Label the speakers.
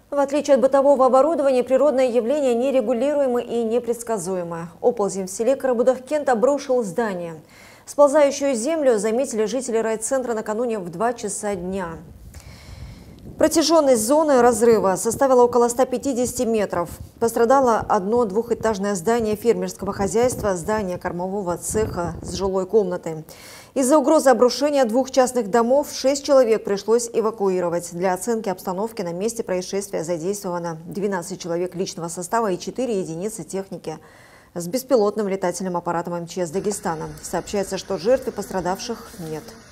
Speaker 1: В отличие от бытового оборудования, природное явление нерегулируемо и непредсказуемо. Оползень в селе Карабудах-Кент обрушил здание. Сползающую землю заметили жители райцентра накануне в 2 часа дня. Протяженность зоны разрыва составила около 150 метров. Пострадало одно двухэтажное здание фермерского хозяйства, здание кормового цеха с жилой комнатой. Из-за угрозы обрушения 2 частных домов 6 человек пришлось эвакуировать. Для оценки обстановки на месте происшествия задействовано 12 человек личного состава и 4 единицы техники с беспилотным летательным аппаратом МЧС Дагестана. Сообщается, что жертв и пострадавших нет.